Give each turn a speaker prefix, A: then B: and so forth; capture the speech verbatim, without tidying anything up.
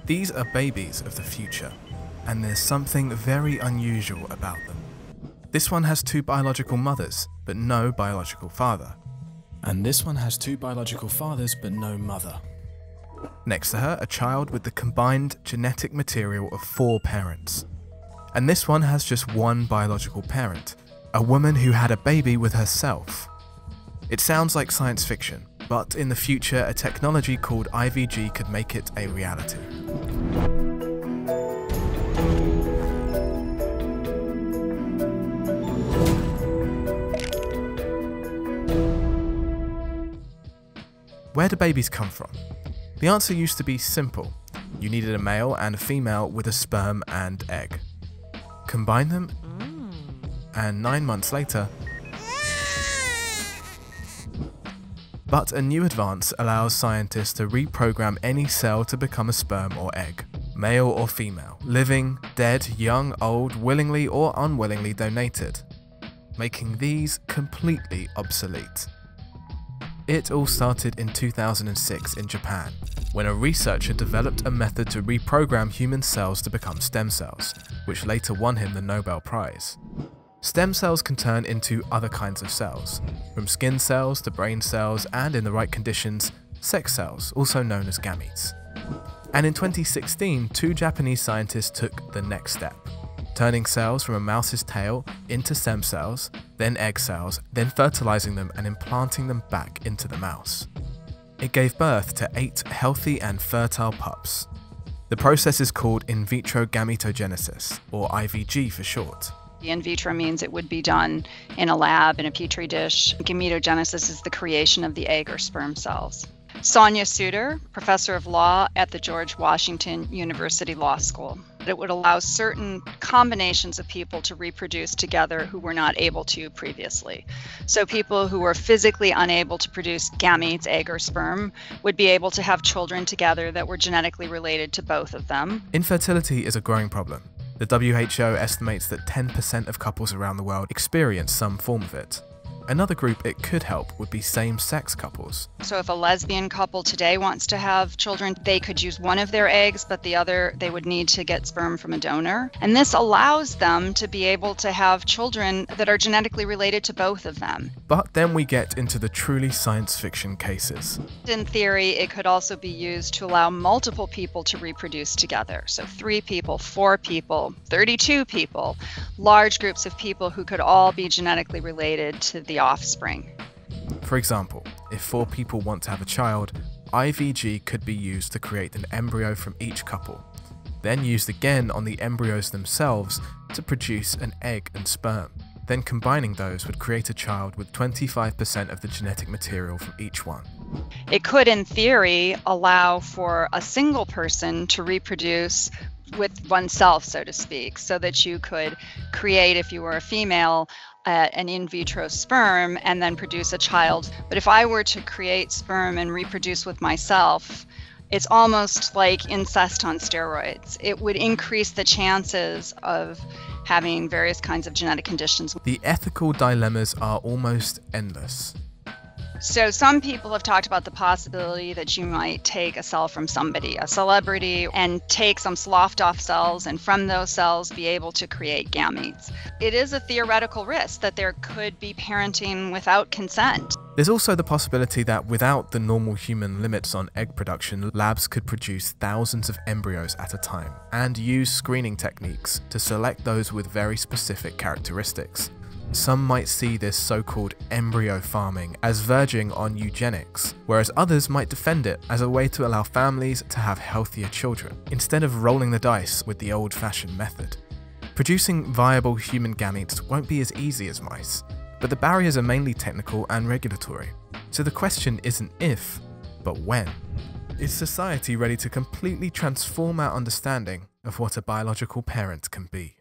A: These are babies of the future, and there's something very unusual about them. This one has two biological mothers, but no biological father. And this one has two biological fathers, but no mother. Next to her, a child with the combined genetic material of four parents. And this one has just one biological parent, a woman who had a baby with herself. It sounds like science fiction, but in the future, a technology called I V G could make it a reality. Where do babies come from? The answer used to be simple. You needed a male and a female with a sperm and egg. Combine them, and nine months later. But a new advance allows scientists to reprogram any cell to become a sperm or egg, male or female, living, dead, young, old, willingly or unwillingly donated, making these completely obsolete. It all started in two thousand six in Japan, when a researcher developed a method to reprogram human cells to become stem cells, which later won him the Nobel Prize. Stem cells can turn into other kinds of cells, from skin cells to brain cells and, in the right conditions, sex cells, also known as gametes. And in twenty sixteen, two Japanese scientists took the next step, turning cells from a mouse's tail into stem cells, then egg cells, then fertilizing them and implanting them back into the mouse. It gave birth to eight healthy and fertile pups. The process is called in vitro gametogenesis, or I V G for short.
B: In vitro means it would be done in a lab, in a petri dish. Gametogenesis is the creation of the egg or sperm cells. Sonia Suter, professor of law at the George Washington University Law School. It would allow certain combinations of people to reproduce together who were not able to previously. So people who were physically unable to produce gametes, egg or sperm, would be able to have children together that were genetically related to both of them.
A: Infertility is a growing problem. The W H O estimates that ten percent of couples around the world experience some form of it. Another group it could help would be same-sex couples.
B: So if a lesbian couple today wants to have children, they could use one of their eggs, but the other, they would need to get sperm from a donor. And this allows them to be able to have children that are genetically related to both of them.
A: But then we get into the truly science fiction cases.
B: In theory, it could also be used to allow multiple people to reproduce together. So three people, four people, thirty-two people, large groups of people who could all be genetically related to the offspring.
A: For example, if four people want to have a child, I V G could be used to create an embryo from each couple, then used again on the embryos themselves to produce an egg and sperm. Then combining those would create a child with twenty-five percent of the genetic material from each one.
B: It could, in theory, allow for a single person to reproduce with oneself, so to speak, so that you could create, if you were a female, Uh, an in vitro sperm and then produce a child. But if I were to create sperm and reproduce with myself, it's almost like incest on steroids. It would increase the chances of having various kinds of genetic conditions.
A: The ethical dilemmas are almost endless.
B: So some people have talked about the possibility that you might take a cell from somebody, a celebrity, and take some sloughed off cells and from those cells be able to create gametes. It is a theoretical risk that there could be parenting without consent.
A: There's also the possibility that without the normal human limits on egg production, labs could produce thousands of embryos at a time and use screening techniques to select those with very specific characteristics. Some might see this so-called embryo farming as verging on eugenics, whereas others might defend it as a way to allow families to have healthier children, instead of rolling the dice with the old-fashioned method. Producing viable human gametes won't be as easy as mice, but the barriers are mainly technical and regulatory. So the question isn't if, but when. Is society ready to completely transform our understanding of what a biological parent can be?